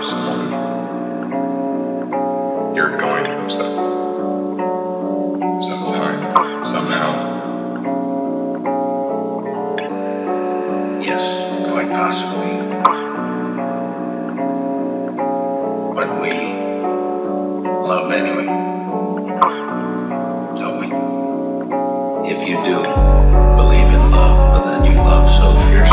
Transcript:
love someone, you're going to lose them. Sometime, somehow. Yes, quite possibly. But we love anyway, don't we? If you do believe in love, but then you love so fiercely.